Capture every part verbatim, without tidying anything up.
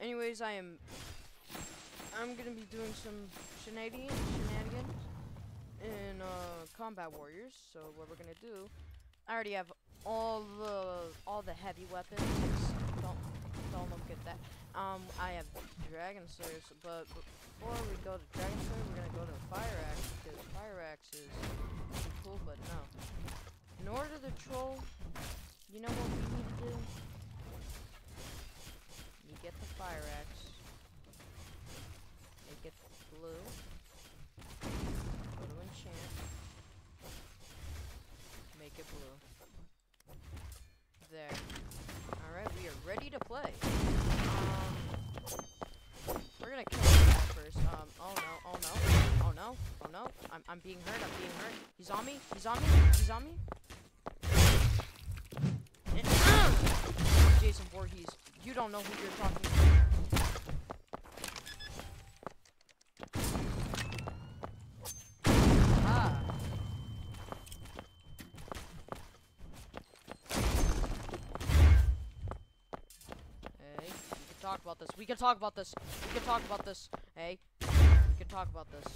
anyways, I am. I'm gonna be doing some shenanigans, shenanigans in uh, Combat Warriors. So what we're gonna do? I already have all the all the heavy weapons. Don't don't look at that. Um, I have Dragon Slayers, but before we go to Dragon Slayer, we're gonna go to Fire Axe because Fire Axe is pretty cool. But no, in order to troll, you know what we need to do? You get the Fire Axe, you get the blue, go to enchant, make it blue. There. Alright, we are ready to play. Um, we're gonna kill this guy first. Um, oh no, oh no, oh no, oh no. I'm, I'm being hurt, I'm being hurt. He's on me, he's on me, he's on me. And, uh, Jason Voorhees, you don't know who you're talking to. Ah. Talk about this. We can talk about this. We can talk about this. Hey, we can talk about this.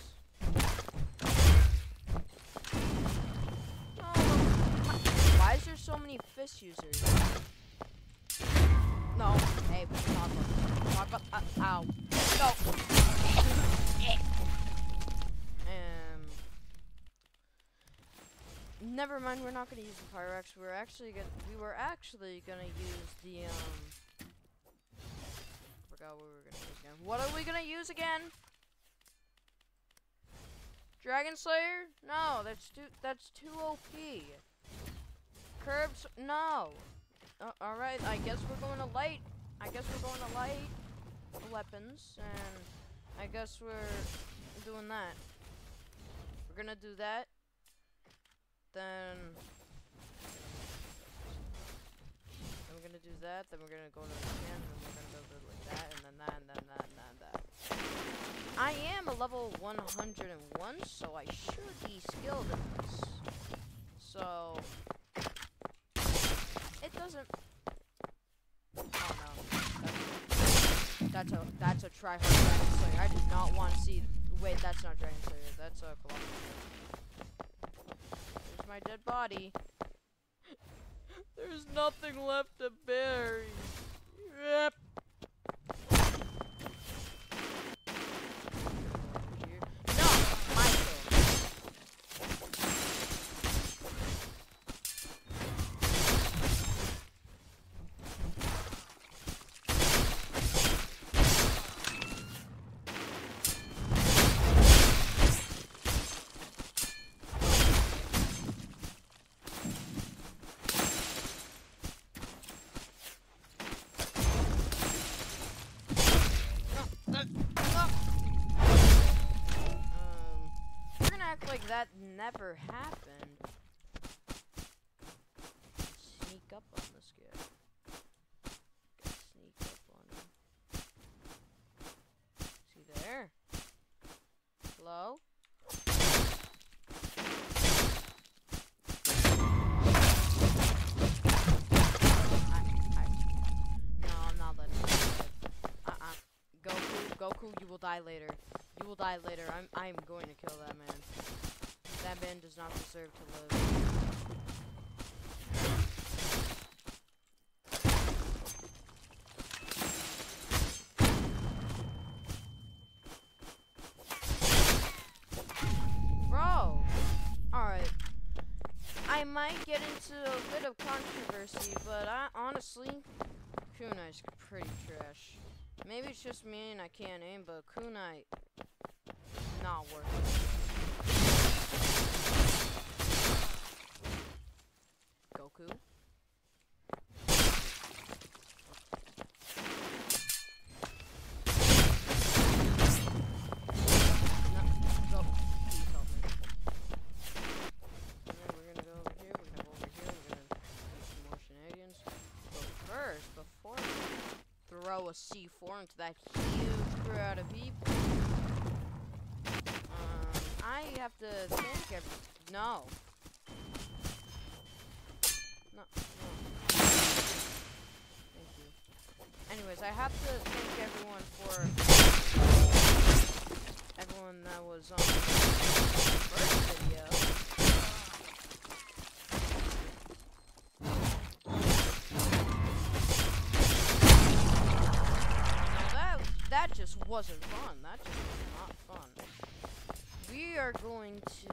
Oh, why is there so many fist users? No. Hey, we can talk about this. Talk about. Uh, ow. No. um. Never mind. We're not gonna use the Fire Axe. We're actually gonna. We were actually gonna use the um. What we were gonna use again. What are we gonna use again? Dragon Slayer? No, that's too that's too O P. Curbs? No. Uh, all right, I guess we're going to light. I guess we're going to light weapons, and I guess we're doing that. We're gonna do that. Then. Then we're gonna do that. Then we're gonna go to the can, and we're gonna go to like that, and then that, and then that, and then that. I am a level one hundred and one, so I should be skilled in this. So it doesn't. Oh no, that's, that's a that's a tryhard Dragon Slayer. I do not want to see. Wait, that's not Dragon Slayer. That's a Colossus. There's my dead body. There's nothing left to bury. Yep. No, my turn. Like that never happened. Sneak up on this guy. Gotta sneak up on him. Is he there? Hello? I, I, no, I'm not letting him live. Uh-uh. Goku, Goku, you will die later. You will die later. I'm I'm going to kill that man. That man does not deserve to live. Bro! Alright. I might get into a bit of controversy, but I honestly, Kunai's pretty trash. Maybe it's just me and I can't aim, but Kunai, not worth it. Goku. No, go. Please help me. Alright, we're gonna go over here, we're gonna go over here, we're gonna do some more shenanigans. But first, before we throw a C four into that huge crowd of people, um, I have to think every- no. No, no. Thank you. anyways, I have to thank everyone for everyone that was on the first video. Now that that just wasn't fun. That just was not fun. We are going to.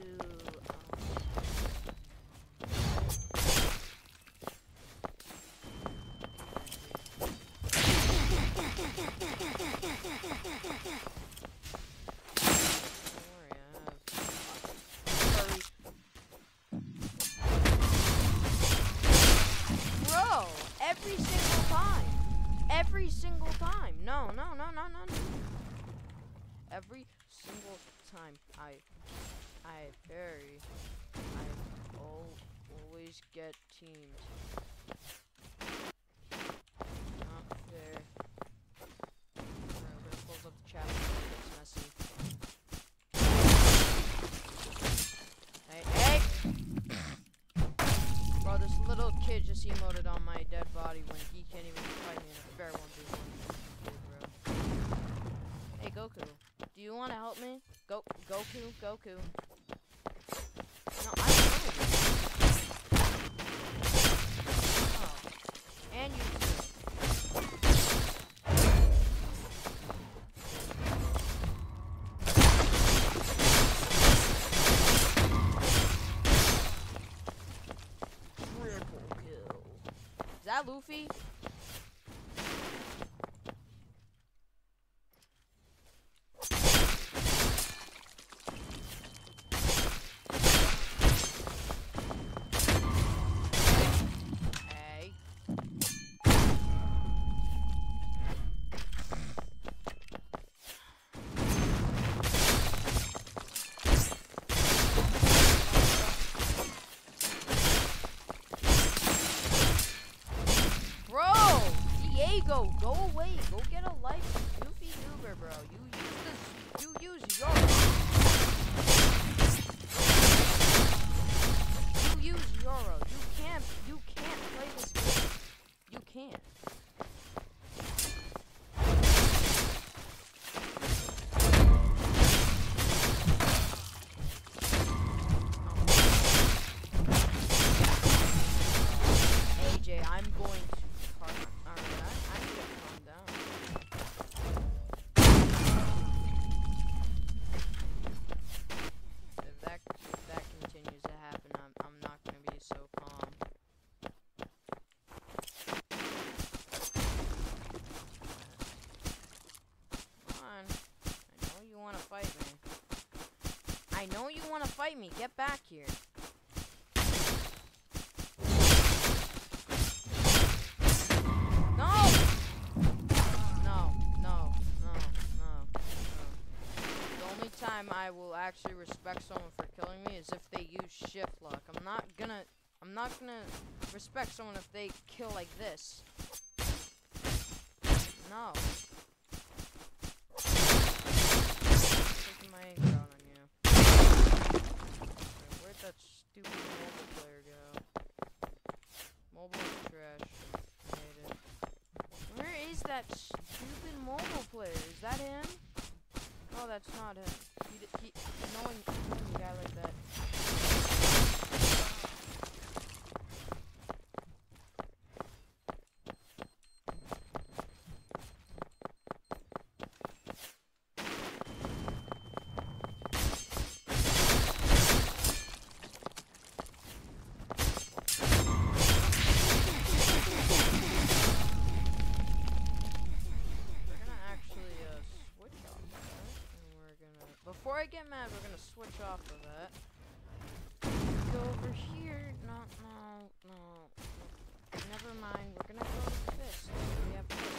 Bro, every single time. Every single time. No, no, no, no, no, no. Every single time I I very I al always get teamed. Not fair. Alright, we're gonna close up the chat before it gets messy. Hey, hey! Bro, this little kid just emoted on my dead body when he can't even fight me in a fair one v one. Bro. Hey, Goku, do you want to help me? Go, Goku, Goku. No, I don't know you. Oh, and you too. Triple kill. Is that Luffy? Hey. Bro, Diego, go away. Go get a life, goofy Uber, bro. You use this. You use your. You use Euro. You can't. You can't play this game. You can't. A J, I'm going to. Alright, I, I need to calm down. If that if that continues to happen, I'm I'm not gonna be so calm. Come on. I know you wanna fight me. I know you wanna fight me. Get back here. No! No, no, no, no, no. The only time I will actually respect someone for killing me is if they use shift lock. I'm not gonna, I'm not gonna respect someone if they kill like this. No. Taking my anger out on you. Wait, where'd that stupid mobile player go? Mobile is trash. I hate it. Where is that stupid mobile player? Is that him? Oh, that's not him. He, he, knowing, knowing a guy like that. Before I get mad, we're gonna switch off of that. Go over here. No, no, no, no. Never mind. We're gonna go with this. We have this.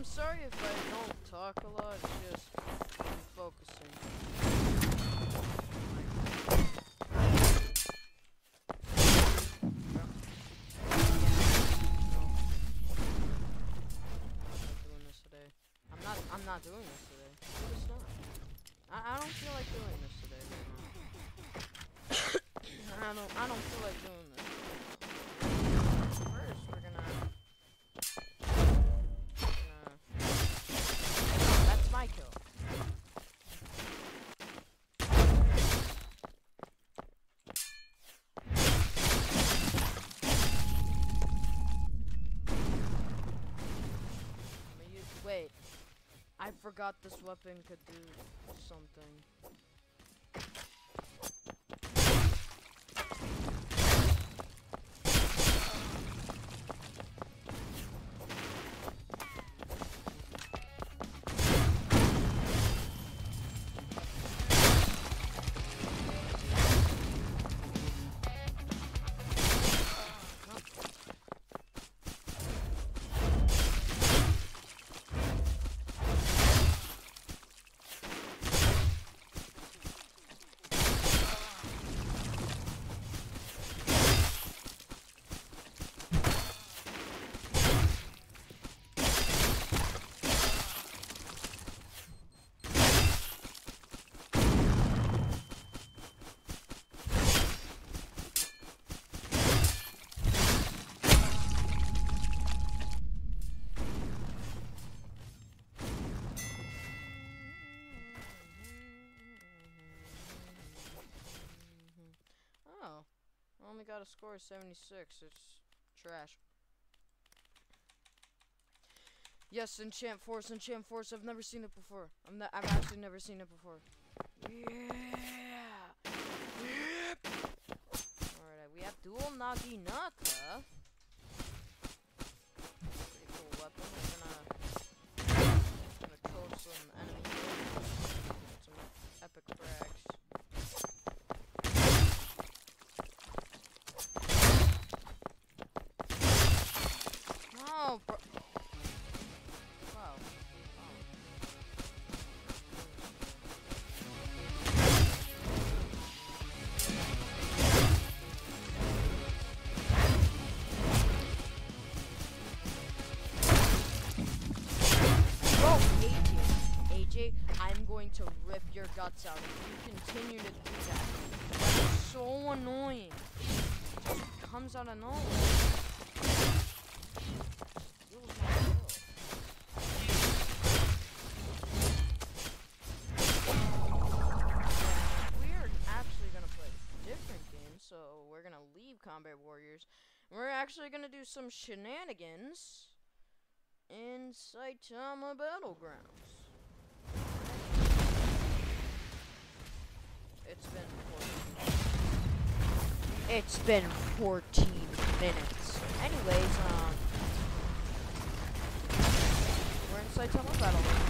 sorry if I don't talk a lot, it's just I'm focusing. I'm not I'm not doing this today. No, it's not. I, I don't feel like doing this today. I don't I don't feel like doing this. First we're gonna That's my kill. I'm gonna use, wait, I forgot this weapon could do something. I only got a score of seventy-six. It's trash. Yes, enchant force, enchant force. I've never seen it before. I'm not, I've actually never seen it before. Yeah. Yep. Alright, we have dual Naginata. Pretty cool weapon. We're gonna, gonna kill some enemies. Some epic frags. Oh, bro. Wow. Bro, A J. A J, I'm going to rip your guts out if you continue to do that. That's so annoying. It just comes out of nowhere. So we're gonna leave Combat Warriors. We're actually gonna do some shenanigans in Saitama Battlegrounds. It's been fourteen. It's been fourteen minutes. Anyways, um, we're in Saitama Battlegrounds.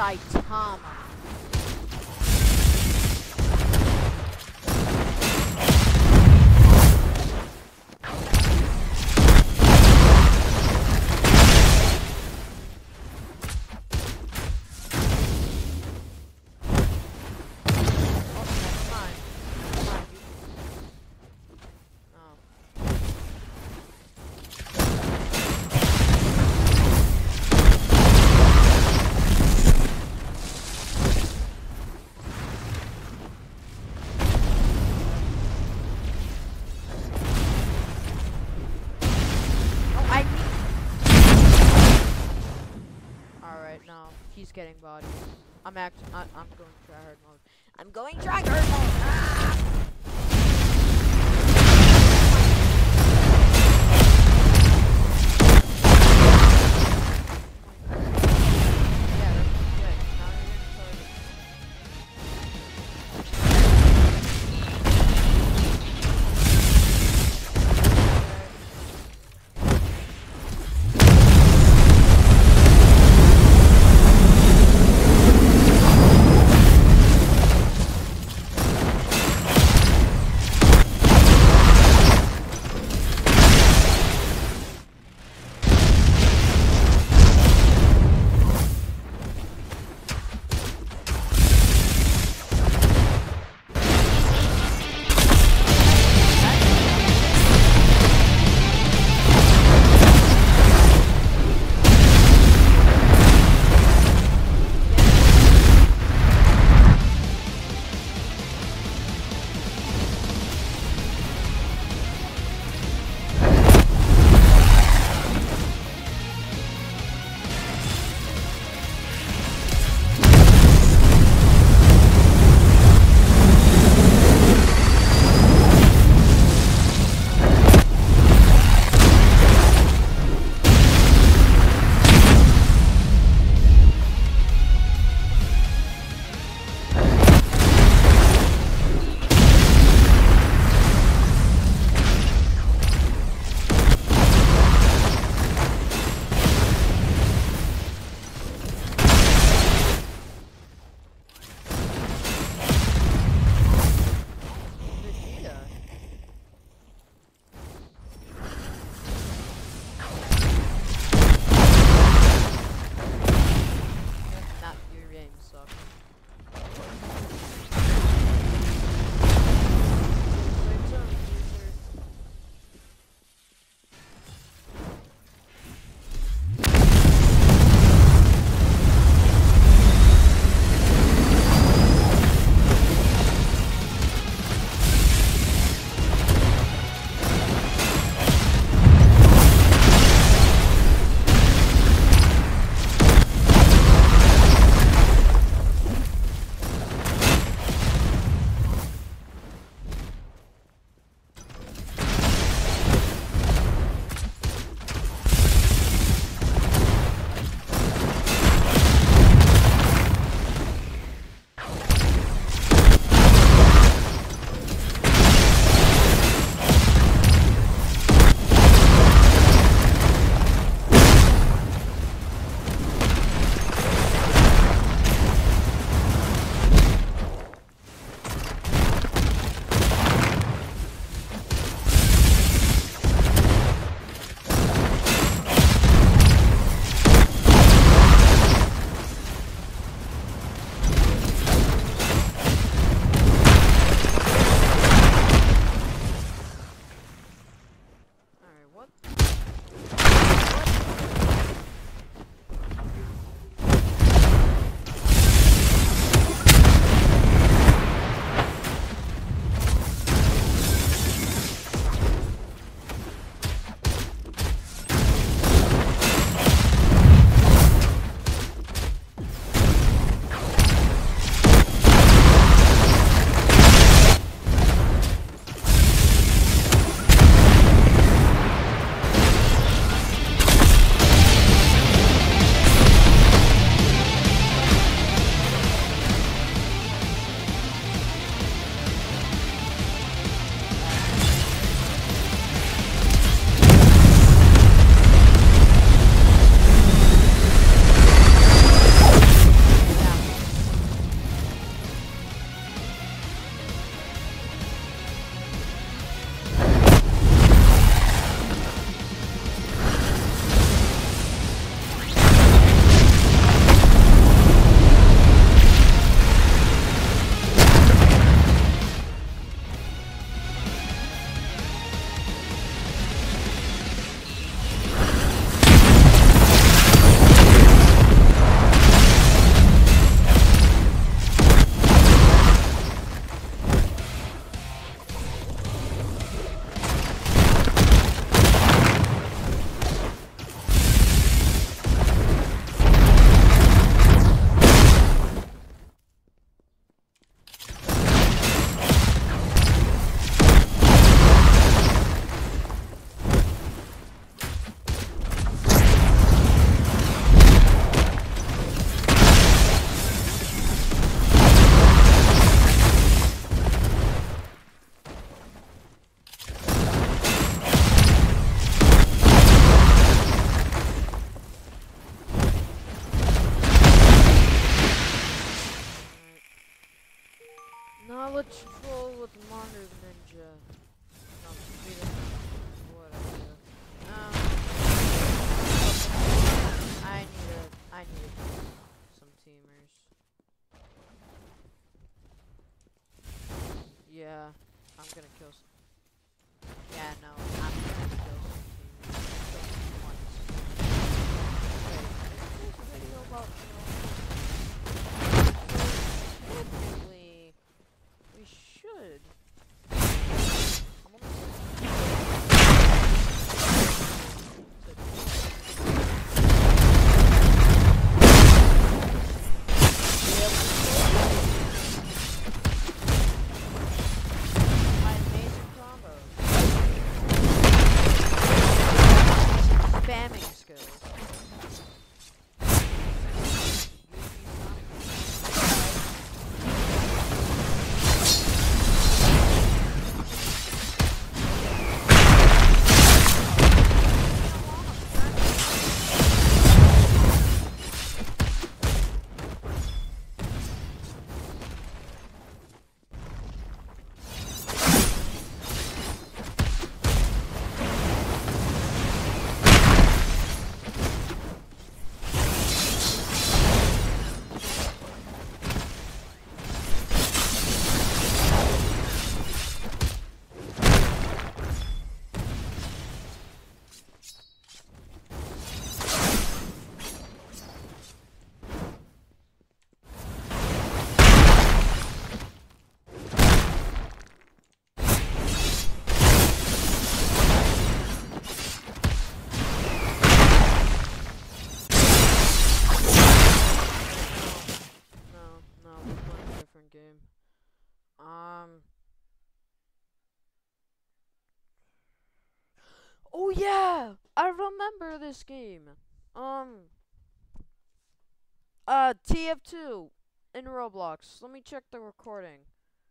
Saitama. He's getting body. I'm act. I, I'm going try hard mode. I'm going try hard mode. Ah! Yeah, that's good. Now you're getting started. Now let's troll with Monitor Ninja. No, whatever. Um, I need a, I need a, some teamers. Yeah, I'm gonna kill some. Yeah, no, I'm gonna kill some teamers. Wait, there's a video about, you know, technically, we should. I'm gonna my amazing combos. Spamming skills. Game. Um. Oh yeah, I remember this game. Um. Uh, T F two in Roblox. Let me check the recording.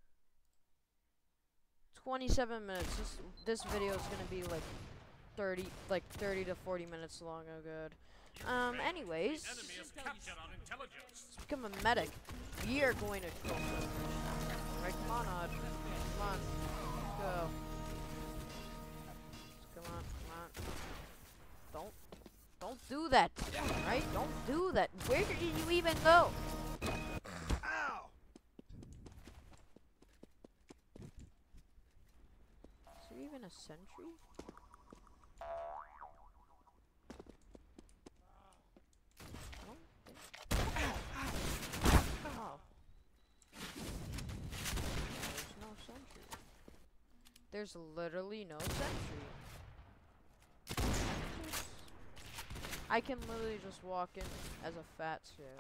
twenty-seven minutes. This this video is gonna be like thirty, like thirty to forty minutes long. Oh good. Um. Anyways, let's become a medic. We are going to kill them. Right, come on, Odd. Come on. Let's go. Come on, come on. Don't, don't do that. Right? Don't do that. Where did you even go? Ow! Is there even a sentry? I don't think. Oh. There's no sentry. There's literally no sentry. I can literally just walk in as a fat suit.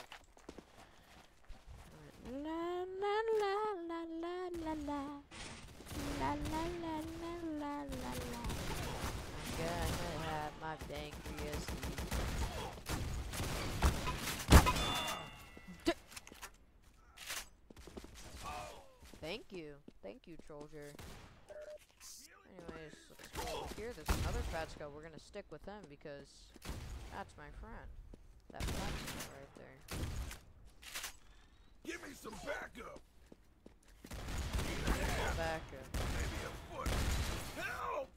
Right. La la la la la la la. La la la la la la la. I'm gonna have my pancreas eat. Thank you. Thank you, Trollger. Anyways, let's go over here. There's another fat skull. We're gonna stick with him because that's my friend. That fat skull right there. Give me some backup. Backup. Maybe a foot. Help!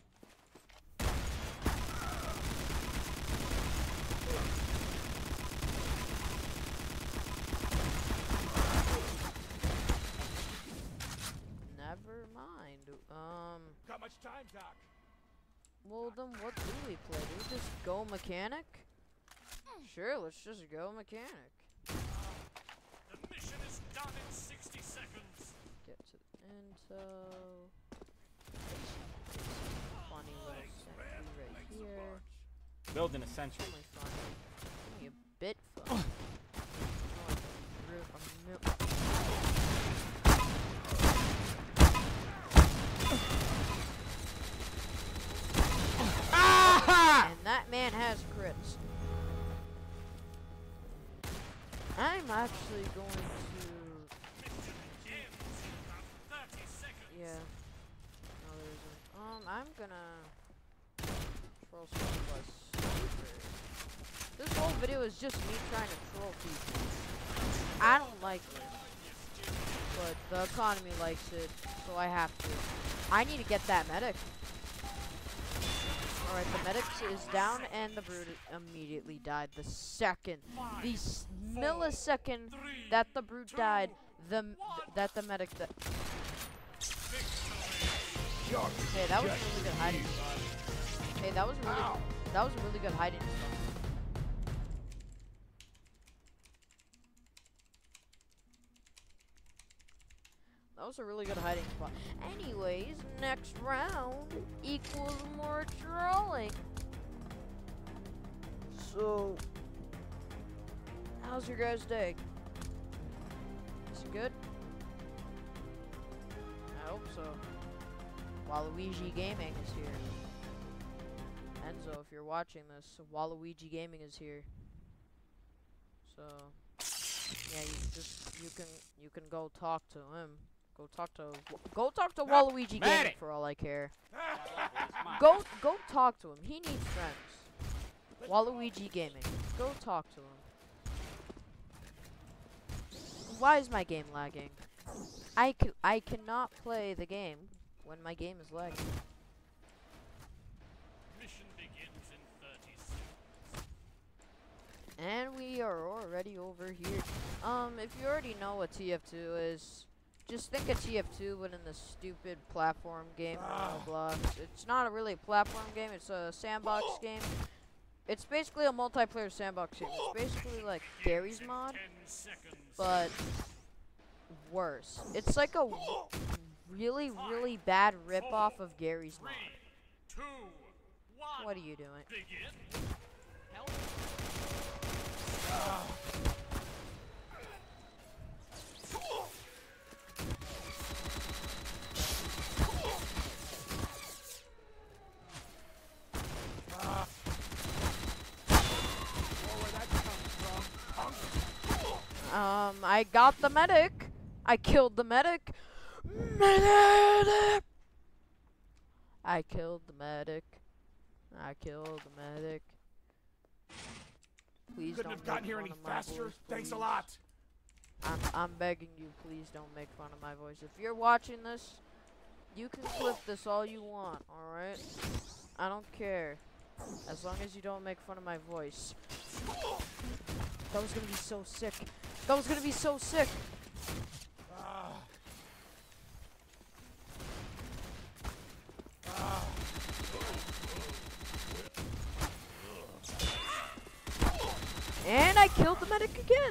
Never mind. Um. Got much time, Doc? Well, then what do we play? Do we just go mechanic? Sure, let's just go mechanic. The mission is done in sixty seconds. Get to the intel. Funny little sentry right here. Building a sentry. Only funny. Only a bit funny. And that man has crits. I'm actually going to. Yeah. No, there isn't. Um, I'm gonna troll some plus super. This whole video is just me trying to troll people. I don't like it, but but the economy likes it, so I have to. I need to get that medic. Alright, the medic is down, and the brute immediately died the second. The s millisecond that the brute died, the m that the medic died. Hey, that was a really good hiding spot. Hey, that was really that was a really good hiding spot. That was a really good hiding spot. Anyways, next round equals more trolling. So, how's your guys' day? Is it good? I hope so. Waluigi Gaming is here. Enzo, if you're watching this, Waluigi Gaming is here. So, yeah, you just you can you can go talk to him. Go talk to go talk to Waluigi Gaming for all I care. Go go talk to him. He needs friends. Waluigi Gaming. Go talk to him. Why is my game lagging? I can I cannot play the game when my game is lagging. Mission begins in thirty seconds. And we are already over here. Um, if you already know what T F two is, just think of T F two but in the stupid platform game on Roblox. It's not a really platform game, it's a sandbox game. It's basically a multiplayer sandbox game. It's basically like Gary's mod, but worse. It's like a really, really bad ripoff of Gary's mod. Two, one. What are you doing? Begin. Help. Um, I got the medic. I killed the medic. Medic! I killed the medic. I killed the medic. Please Couldn't don't have gotten make here fun any of my faster. voice, Thanks a please. lot. I'm I'm begging you, please don't make fun of my voice. If you're watching this, you can clip this all you want, alright? I don't care. As long as you don't make fun of my voice. That was gonna be so sick. That was gonna be so sick. Ah. Ah. And I killed the medic again.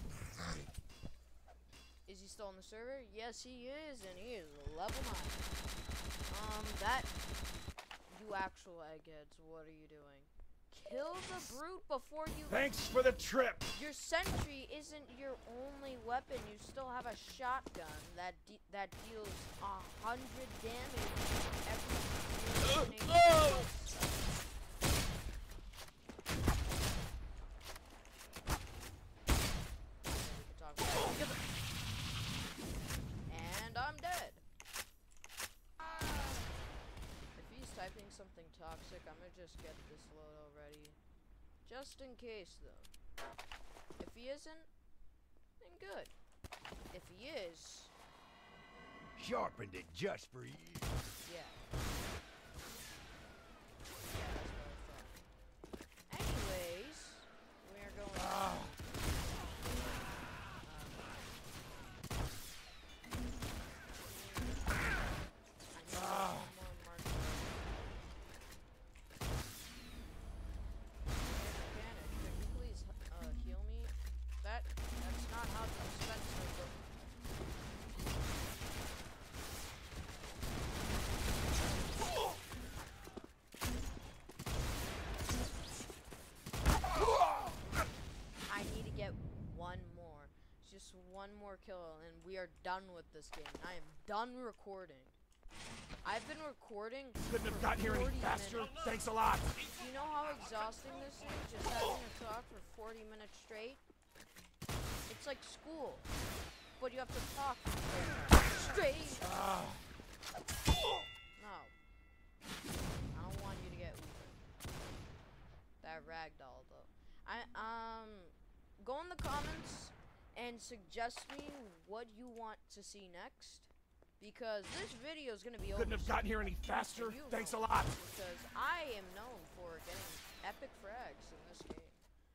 Is he still on the server? Yes, he is, and he is level nine. Um, that... You actual eggheads, what are you doing? Kill the brute before you... Thanks for the trip. Your sentry isn't your only weapon. You still have a shotgun that de that deals a hundred damage every... Uh, And I'm dead. If he's typing something toxic, I'm gonna just get this load already. Just in case, though. If he isn't, then good. If he is... Sharpened it just for you. Yeah. Yeah, that's what I thought. Anyways, we are going... Ah. One more kill and we are done with this game. I am done recording. I've been recording. Couldn't have gotten here any faster. Minutes. Thanks a lot. You know how exhausting this is? Just having to talk for forty minutes straight? It's like school, but you have to talk straight. Ah. No. I don't want you to get Uber. That ragdoll though. I um go in the comments and suggest me what you want to see next, because this video is gonna be over. Couldn't have gotten here any faster. You Thanks a know, lot. because I am known for getting epic frags in this game.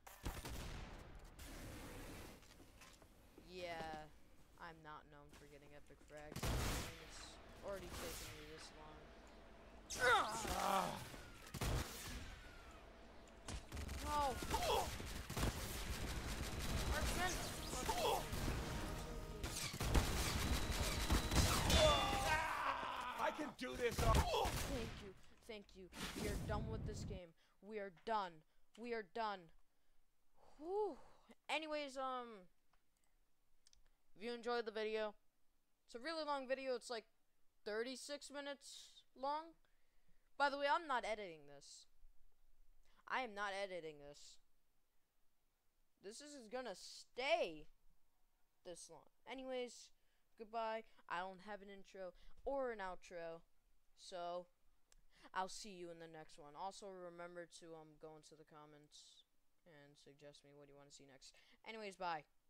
Yeah, I'm not known for getting epic frags. I mean, it's already taken me this long. Ah. No! Marksman! I can do this. Uh Thank you, thank you. We are done with this game. We are done. We are done. Whew. Anyways, um, if you enjoyed the video, it's a really long video. It's like thirty-six minutes long. By the way, I'm not editing this. I am not editing this. This is gonna stay this long. Anyways, goodbye. I don't have an intro or an outro, so I'll see you in the next one. Also, remember to um go into the comments and suggest me what you want to see next. Anyways, bye.